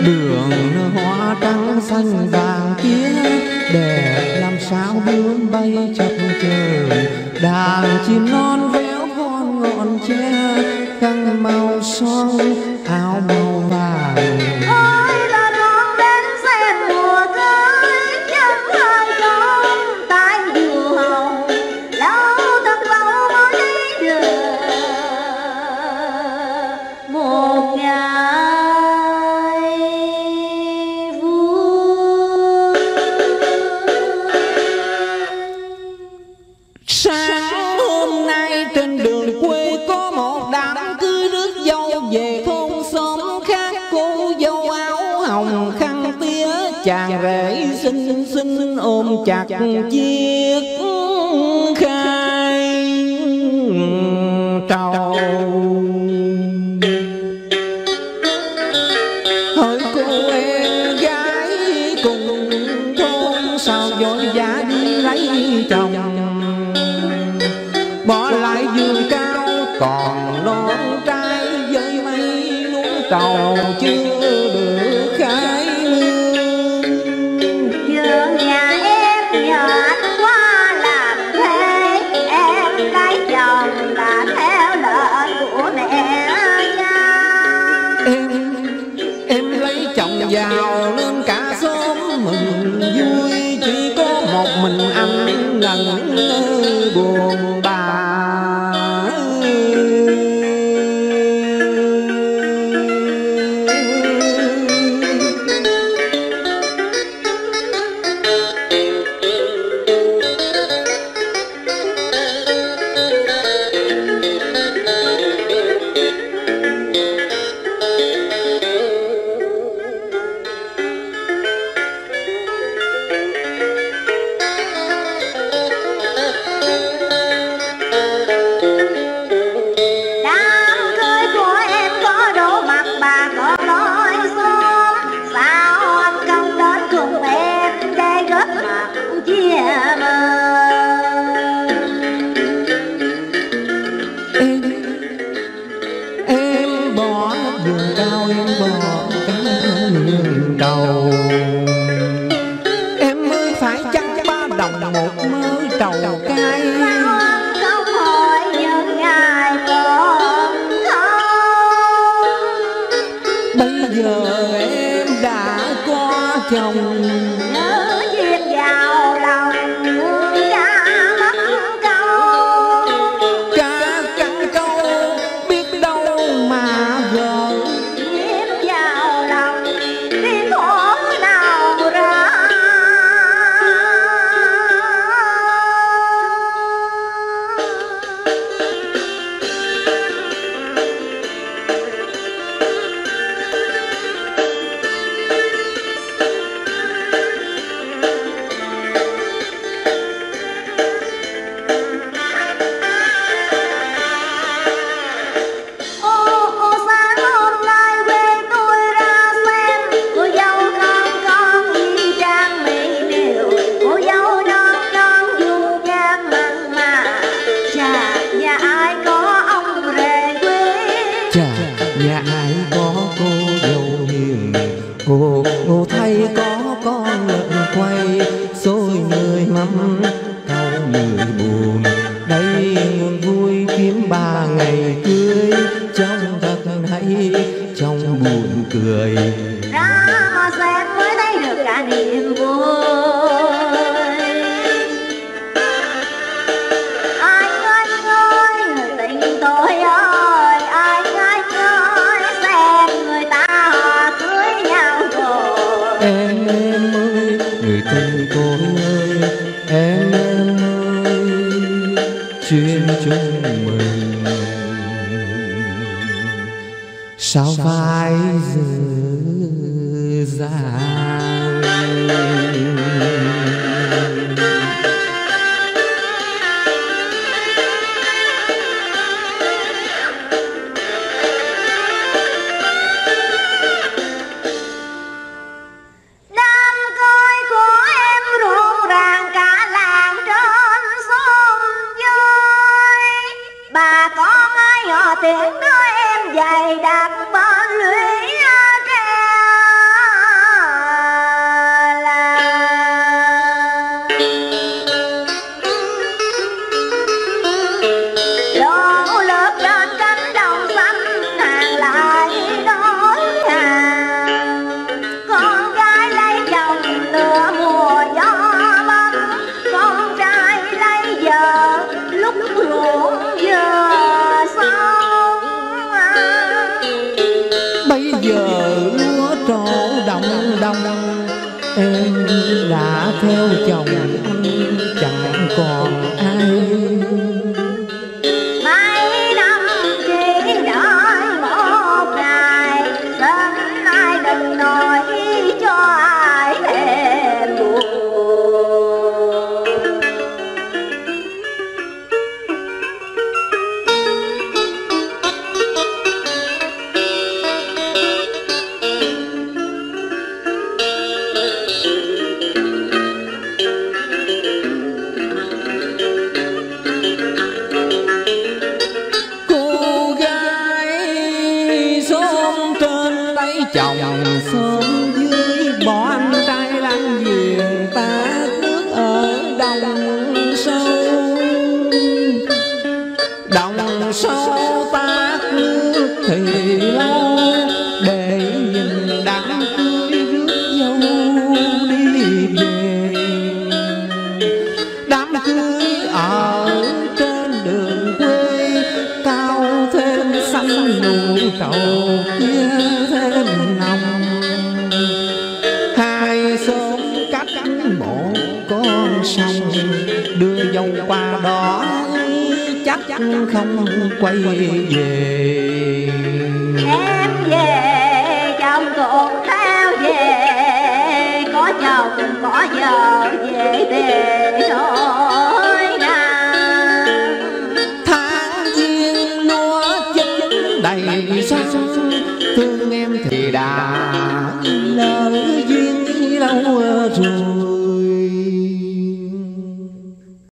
đường hoa trắng xanh vàng kia đẹp làm sao bướm bay chập chờn, đàn chim non véo von ngọn tre khăn màu son áo màu vàng. Ôi là non đến xem mùa tới chân hai con tại diều hồng, lâu thật lâu mới thấy được một ngày vui. Sáng hôm nay trên đường quê có một đám cưới rước dâu về thôn xóm khác, cô dâu áo hồng khăn tía, chàng rể xinh xinh ôm chặt chiếc khai trầu. Hỏi cô em gái cùng thôn sao vội vã đi lấy chồng, bỏ lại vườn cao còn non trai với mấy luống cầu chưa được khai mương. Vườn nhà em nhờ anh qua làm thuê, em lấy chồng là theo lệnh của mẹ cha. Em lấy chồng vào nên cả xóm mừng vui, chỉ có một mình anh ngẩn ngơ buồn bà. Em ơi phải chăng 3 đồng một mớ trầu cay, không hỏi những ngày còn thơ. bây giờ em đã có chồng, nhớ duyên vào lòng ca mất câu. ca cắn câu biết đâu mà gỡ, Nhịp vào lòng biết khổ nào ra. Nhà ai có cô dâu hiền, ngô thay có con lợn quay, xôi người mắm câu người buồn. Đây nguồn vui kiếm 3 ngày cưới, trông thật hay trong buồn cười. Ra mà xem mới thấy được cả niềm vui. Anh ơi người tình tôi ơi, anh ơi xem người ta họ cưới nhau rồi. Em ơi người tình tôi ơi, em ơi chuyên chung mình sao phải dư dàng. Đám cưới của em rộn ràng cả làng trên xóm vui. Bà con ai họ tiễn đưa em dày đặc bên lũy đông, em đã theo chồng anh chẳng còn ai. Mấy năm chỉ đợi một ngày, sớm nay đừng nói cho ai thêm buồn. Chồng sớm dưới bỏ anh trai lăn giềng tát nước ở đồng sâu. Đồng sâu tát nước thì lâu, để nhìn đám cưới rước dâu đi về. Đám cưới ở trên đường quê, cao thêm xanh nụ trầu kia thêm nồng. Hai xóm cách một con sông, đưa dâu qua đó chắc không quay về. Em về chồng cũng theo về, có chồng có vợ về về thôi nào. Tháng giêng lúa chín đầy sân, thương em thì đã lỡ duyên lâu rồi.